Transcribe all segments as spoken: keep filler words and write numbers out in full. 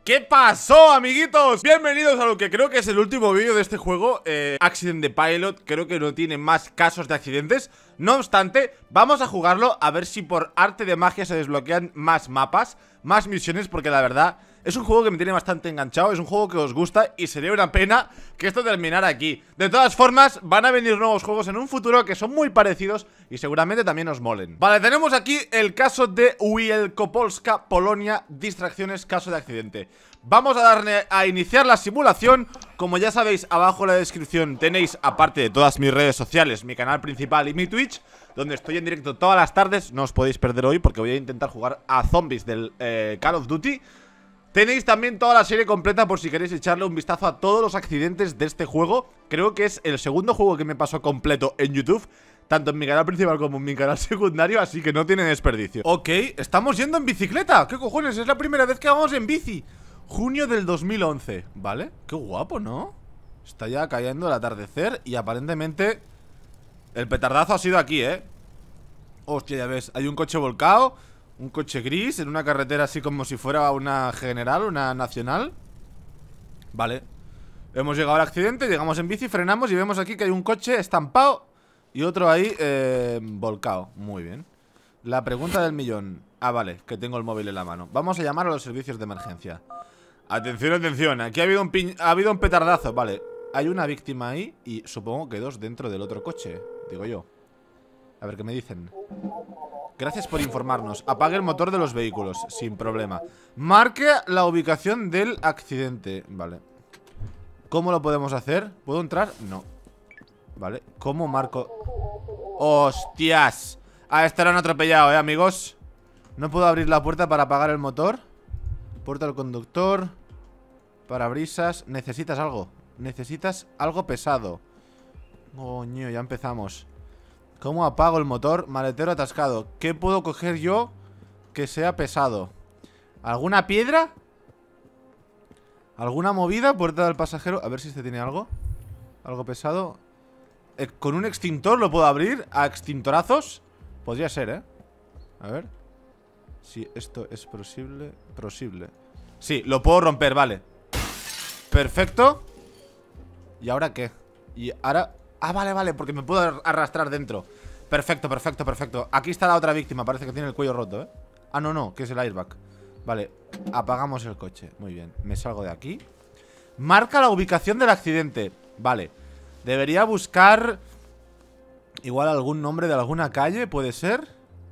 ¿Qué pasó, amiguitos? Bienvenidos a lo que creo que es el último vídeo de este juego, eh, Accident the Pilot. Creo que no tiene más casos de accidentes. No obstante, vamos a jugarlo a ver si por arte de magia se desbloquean más mapas, más misiones, porque la verdad es un juego que me tiene bastante enganchado. Es un juego que os gusta y sería una pena que esto terminara aquí. De todas formas, van a venir nuevos juegos en un futuro que son muy parecidos y seguramente también os molen. Vale, tenemos aquí el caso de Wielkopolska, Polonia, distracciones, caso de accidente. Vamos a darle a iniciar la simulación. Como ya sabéis, abajo en la descripción tenéis, aparte de todas mis redes sociales, mi canal principal y mi Twitch, donde estoy en directo todas las tardes. No os podéis perder hoy porque voy a intentar jugar a zombies del eh, Call of Duty. Tenéis también toda la serie completa por si queréis echarle un vistazo a todos los accidentes de este juego. Creo que es el segundo juego que me pasó completo en YouTube, tanto en mi canal principal como en mi canal secundario, así que no tiene desperdicio. Ok, estamos yendo en bicicleta. ¿Qué cojones? Es la primera vez que vamos en bici. Junio del dos mil once, ¿vale? Qué guapo, ¿no? Está ya cayendo el atardecer y aparentemente el petardazo ha sido aquí, ¿eh? Hostia, ya ves, hay un coche volcado, un coche gris en una carretera así como si fuera una general, una nacional. Vale. Hemos llegado al accidente, llegamos en bici, frenamos y vemos aquí que hay un coche estampado y otro ahí eh, volcado. Muy bien. La pregunta del millón. Ah, vale, que tengo el móvil en la mano. Vamos a llamar a los servicios de emergencia. Atención, atención, aquí ha habido un piñ... ha habido un petardazo, vale. Hay una víctima ahí y supongo que dos dentro del otro coche, digo yo. A ver qué me dicen. Gracias por informarnos. Apague el motor de los vehículos, sin problema. Marque la ubicación del accidente. Vale. ¿Cómo lo podemos hacer? ¿Puedo entrar? No. Vale, ¿cómo marco? ¡Hostias! A este lo han atropellado, eh, amigos. No puedo abrir la puerta para apagar el motor. Puerta del conductor. Parabrisas. Necesitas algo. Necesitas algo pesado. Coño, ya empezamos. ¿Cómo apago el motor? Maletero atascado. ¿Qué puedo coger yo que sea pesado? ¿Alguna piedra? ¿Alguna movida? Puerta del pasajero. A ver si este tiene algo. Algo pesado. eh, ¿Con un extintor lo puedo abrir? ¿A extintorazos? Podría ser, ¿eh? A ver si esto es posible. Posible. Sí, lo puedo romper, vale. Perfecto. ¿Y ahora qué? Y ahora... Ah, vale, vale, porque me puedo arrastrar dentro. Perfecto, perfecto, perfecto. Aquí está la otra víctima, parece que tiene el cuello roto, ¿eh? Ah, no, no, que es el airbag. Vale, apagamos el coche. Muy bien, me salgo de aquí. Marca la ubicación del accidente. Vale, debería buscar igual algún nombre de alguna calle, ¿puede ser?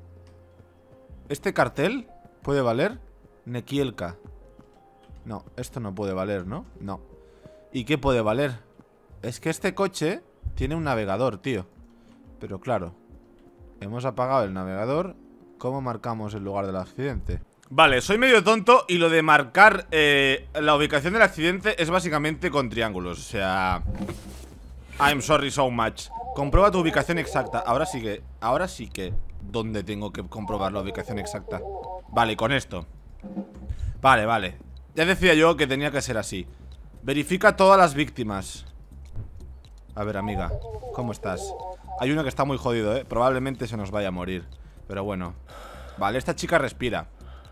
¿Este cartel puede valer? Nekielka. No, esto no puede valer, ¿no? No. ¿Y qué puede valer? Es que este coche tiene un navegador, tío. Pero claro, hemos apagado el navegador. ¿Cómo marcamos el lugar del accidente? Vale, soy medio tonto y lo de marcar eh, la ubicación del accidente es básicamente con triángulos. O sea... I'm sorry so much. Comprueba tu ubicación exacta. Ahora sí que... Ahora sí que... ¿Dónde tengo que comprobar la ubicación exacta? Vale, con esto. Vale, vale. Ya decía yo que tenía que ser así. Verifica todas las víctimas. A ver, amiga, ¿cómo estás? Hay uno que está muy jodido, ¿eh? Probablemente se nos vaya a morir. Pero bueno. Vale, esta chica respira.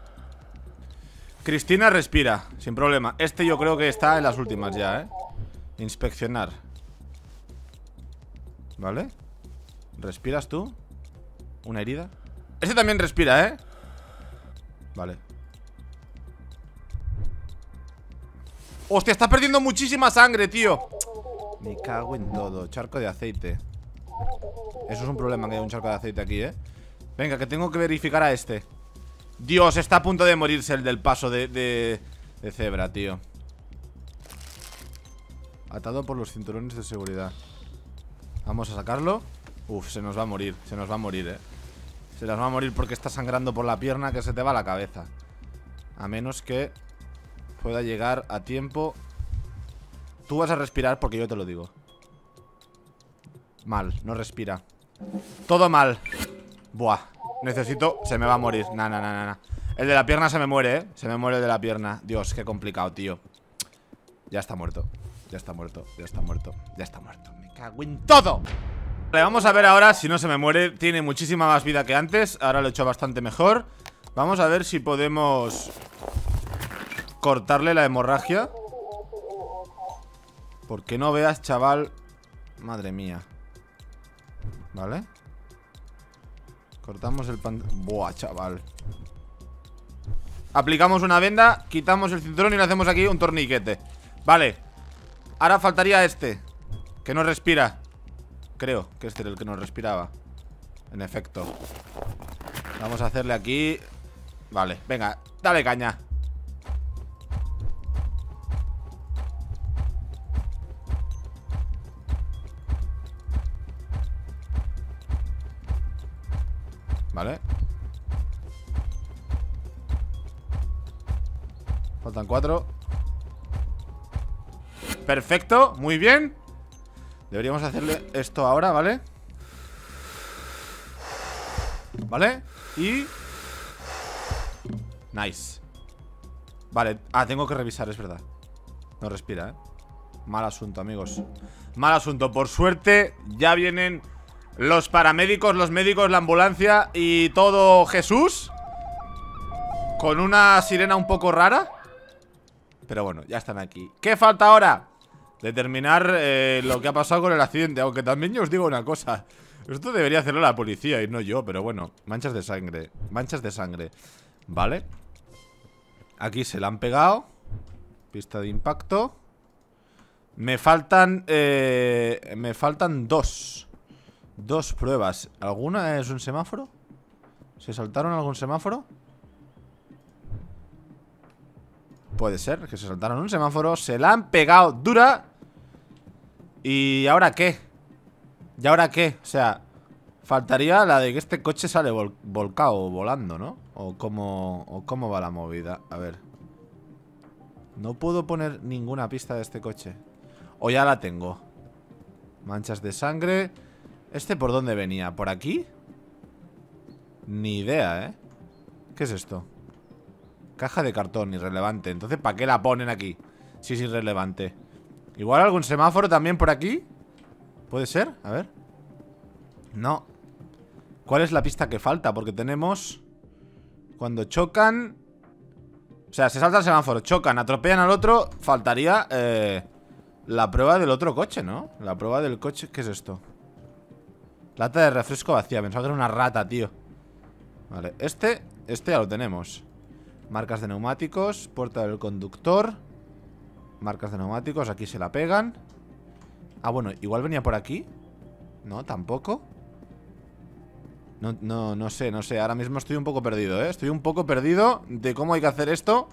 Cristina respira, sin problema. Este yo creo que está en las últimas ya, ¿eh? Inspeccionar. ¿Vale? ¿Respiras tú? ¿Una herida? Este también respira, ¿eh? Vale. ¡Hostia! Está perdiendo muchísima sangre, tío. Me cago en todo. Charco de aceite. Eso es un problema, que haya un charco de aceite aquí, ¿eh? Venga, que tengo que verificar a este. Dios, está a punto de morirse el del paso de, de, de cebra, tío. Atado por los cinturones de seguridad. Vamos a sacarlo. Uf, se nos va a morir, se nos va a morir, ¿eh? Se nos va a morir porque está sangrando por la pierna, que se te va a la cabeza. A menos que pueda llegar a tiempo. Tú vas a respirar porque yo te lo digo. Mal, no respira. Todo mal. Buah, necesito... Se me va a morir, nah, nah, nah, nah. El de la pierna se me muere, eh. Se me muere el de la pierna. Dios, qué complicado, tío. Ya está muerto. Ya está muerto, ya está muerto. Ya está muerto, me cago en todo. Vale, vamos a ver ahora si no se me muere. Tiene muchísima más vida que antes. Ahora lo he hecho bastante mejor. Vamos a ver si podemos cortarle la hemorragia. Porque no veas, chaval. Madre mía. Vale. Cortamos el pan... Buah, chaval. Aplicamos una venda, quitamos el cinturón y le hacemos aquí un torniquete. Vale. Ahora faltaría este, que no respira. Creo que este era el que no respiraba. En efecto. Vamos a hacerle aquí. Vale, venga, dale caña. Vale. Faltan cuatro. Perfecto, muy bien. Deberíamos hacerle esto ahora, ¿vale? Vale, y... Nice. Vale, ah, tengo que revisar, es verdad. No respira, ¿eh? Mal asunto, amigos. Mal asunto, por suerte ya vienen los paramédicos, los médicos, la ambulancia y todo Jesús. Con una sirena un poco rara. Pero bueno, ya están aquí. ¿Qué falta ahora? Determinar eh, lo que ha pasado con el accidente. Aunque también yo os digo una cosa. Esto debería hacerlo la policía y no yo. Pero bueno, manchas de sangre. Manchas de sangre. Vale. Aquí se la han pegado. Pista de impacto. Me faltan eh, Me faltan dos Dos pruebas. ¿Alguna es un semáforo? ¿Se saltaron algún semáforo? Puede ser, que se saltaron un semáforo. Se la han pegado dura. ¿Y ahora qué? ¿Y ahora qué? O sea, faltaría la de que este coche sale vol volcado o volando, ¿no? O cómo, o cómo va la movida. A ver. No puedo poner ninguna pista de este coche. O ya la tengo. Manchas de sangre. ¿Este por dónde venía? ¿Por aquí? Ni idea, ¿eh? ¿Qué es esto? Caja de cartón, irrelevante. Entonces, ¿para qué la ponen aquí? Si es irrelevante. Igual algún semáforo también por aquí. ¿Puede ser? A ver. No. ¿Cuál es la pista que falta? Porque tenemos... Cuando chocan... O sea, se salta el semáforo, chocan, atropellan al otro. Faltaría eh, la prueba del otro coche, ¿no? La prueba del coche... ¿Qué es esto? Lata de refresco vacía. Pensaba que era una rata, tío. Vale, este... Este ya lo tenemos. Marcas de neumáticos. Puerta del conductor. Marcas de neumáticos, aquí se la pegan. Ah, bueno, igual venía por aquí. No, tampoco. No, no, no sé, no sé. Ahora mismo estoy un poco perdido, ¿eh? Estoy un poco perdido de cómo hay que hacer esto.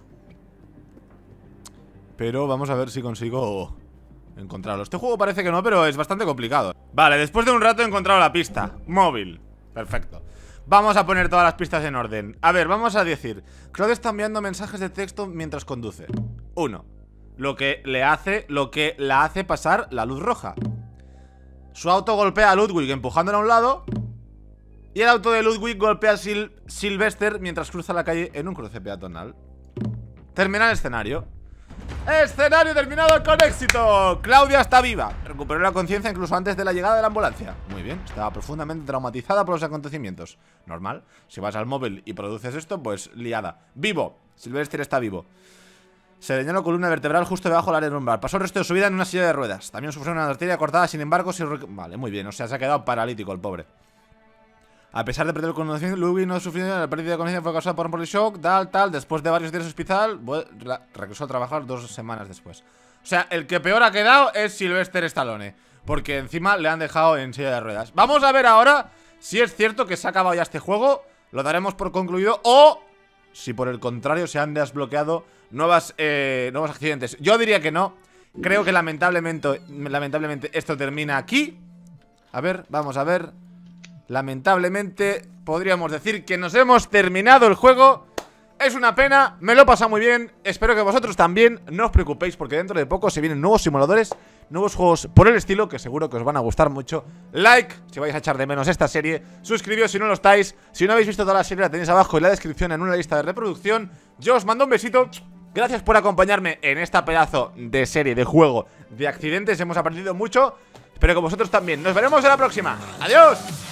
Pero vamos a ver si consigo encontrarlo. Este juego parece que no, pero es bastante complicado. Vale, después de un rato he encontrado la pista. Móvil. Perfecto. Vamos a poner todas las pistas en orden. A ver, vamos a decir Claude está enviando mensajes de texto mientras conduce. Uno. Lo que le hace, lo que la hace pasar la luz roja. Su auto golpea a Ludwig empujándola a un lado. Y el auto de Ludwig golpea a Sil Sylvester mientras cruza la calle en un cruce peatonal. Termina el escenario. Escenario terminado con éxito. Claudia está viva. Recuperó la conciencia incluso antes de la llegada de la ambulancia. Muy bien, estaba profundamente traumatizada por los acontecimientos. Normal, si vas al móvil y produces esto, pues liada. Vivo, Sylvester está vivo. Se dañó la columna vertebral justo debajo del área lumbar. Pasó el resto de su vida en una silla de ruedas. También sufrió una arteria cortada, sin embargo si... Vale, muy bien, o sea, se ha quedado paralítico el pobre. A pesar de perder el conocimiento, Ludwig no sufrió. La pérdida de conciencia fue causada por un shock, tal, tal. Después de varios días en el hospital, regresó a trabajar dos semanas después. O sea, el que peor ha quedado es Sylvester Stallone, porque encima le han dejado en silla de ruedas. Vamos a ver ahora si es cierto que se ha acabado ya este juego. Lo daremos por concluido. O si por el contrario se han desbloqueado nuevas, eh, nuevos accidentes. Yo diría que no. Creo que lamentablemente, lamentablemente esto termina aquí. A ver, vamos a ver. Lamentablemente podríamos decir que nos hemos terminado el juego. Es una pena, me lo he pasado muy bien. Espero que vosotros también. No os preocupéis porque dentro de poco se vienen nuevos simuladores, nuevos juegos por el estilo, que seguro que os van a gustar mucho. Like si vais a echar de menos esta serie. Suscribíos si no lo estáis. Si no habéis visto toda la serie la tenéis abajo en la descripción en una lista de reproducción. Yo os mando un besito. Gracias por acompañarme en esta pedazo de serie, de juego, de accidentes. Hemos aprendido mucho. Espero que vosotros también. Nos veremos en la próxima. Adiós.